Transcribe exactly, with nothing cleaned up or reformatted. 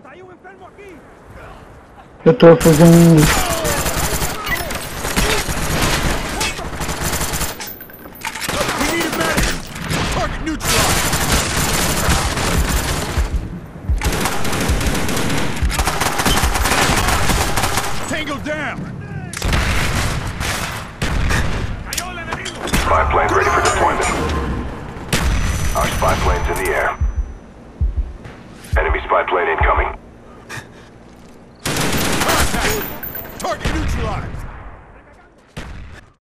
Eu estou a fazer um... Spy plane ready for deployment. Our spy plane's in the air. Enemy spy plane incoming.